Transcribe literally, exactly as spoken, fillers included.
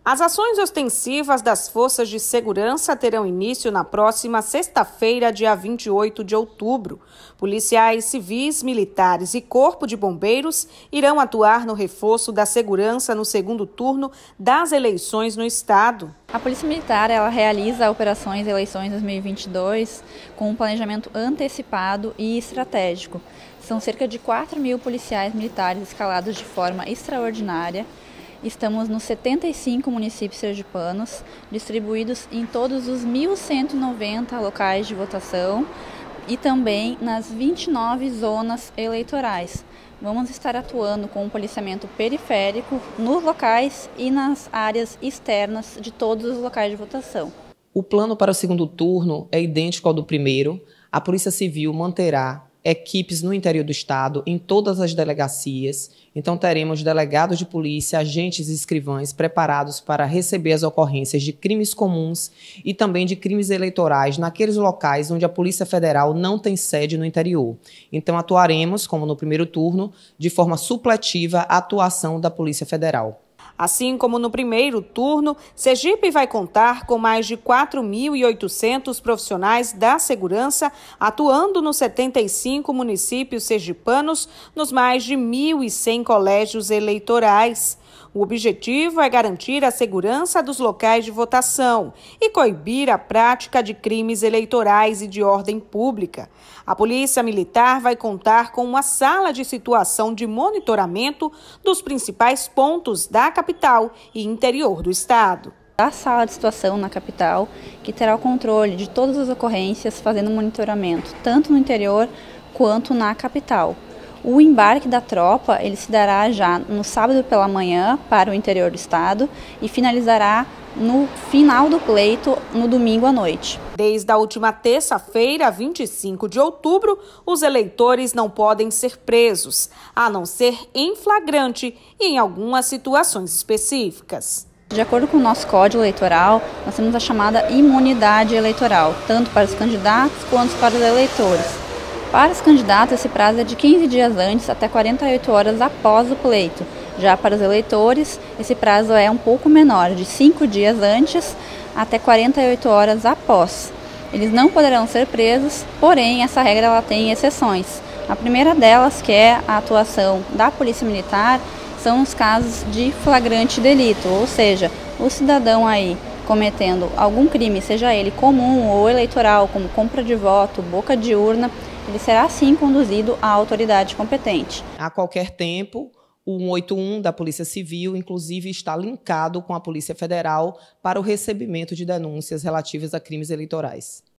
As ações ostensivas das forças de segurança terão início na próxima sexta-feira, dia vinte e oito de outubro. Policiais civis, militares e corpo de bombeiros irão atuar no reforço da segurança no segundo turno das eleições no estado. A Polícia Militar ela realiza operações eleições dois mil e vinte e dois com um planejamento antecipado e estratégico. São cerca de quatro mil policiais militares escalados de forma extraordinária. Estamos nos setenta e cinco municípios sergipanos, distribuídos em todos os mil cento e noventa locais de votação e também nas vinte e nove zonas eleitorais. Vamos estar atuando com um policiamento periférico nos locais e nas áreas externas de todos os locais de votação. O plano para o segundo turno é idêntico ao do primeiro. A Polícia Civil manterá equipes no interior do estado, em todas as delegacias. Então teremos delegados de polícia, agentes e escrivães preparados para receber as ocorrências de crimes comuns e também de crimes eleitorais naqueles locais onde a Polícia Federal não tem sede no interior. Então atuaremos, como no primeiro turno, de forma supletiva à atuação da Polícia Federal. Assim como no primeiro turno, Sergipe vai contar com mais de quatro mil e oitocentos profissionais da segurança atuando nos setenta e cinco municípios sergipanos, nos mais de mil e cem colégios eleitorais. O objetivo é garantir a segurança dos locais de votação e coibir a prática de crimes eleitorais e de ordem pública. A Polícia Militar vai contar com uma sala de situação de monitoramento dos principais pontos da capital e interior do estado. A sala de situação na capital, que terá o controle de todas as ocorrências, fazendo monitoramento tanto no interior quanto na capital. O embarque da tropa ele se dará já no sábado pela manhã para o interior do estado e finalizará no final do pleito no domingo à noite. Desde a última terça-feira, vinte e cinco de outubro, os eleitores não podem ser presos, a não ser em flagrante e em algumas situações específicas. De acordo com o nosso Código Eleitoral, nós temos a chamada imunidade eleitoral, tanto para os candidatos quanto para os eleitores. Para os candidatos, esse prazo é de quinze dias antes até quarenta e oito horas após o pleito. Já para os eleitores, esse prazo é um pouco menor, de cinco dias antes até quarenta e oito horas após. Eles não poderão ser presos, porém essa regra ela tem exceções. A primeira delas, que é a atuação da Polícia Militar, são os casos de flagrante delito, ou seja, o cidadão aí cometendo algum crime, seja ele comum ou eleitoral, como compra de voto, boca de urna, ele será sim conduzido à autoridade competente. A qualquer tempo, o cento e oitenta e um da Polícia Civil, inclusive, está linkado com a Polícia Federal para o recebimento de denúncias relativas a crimes eleitorais.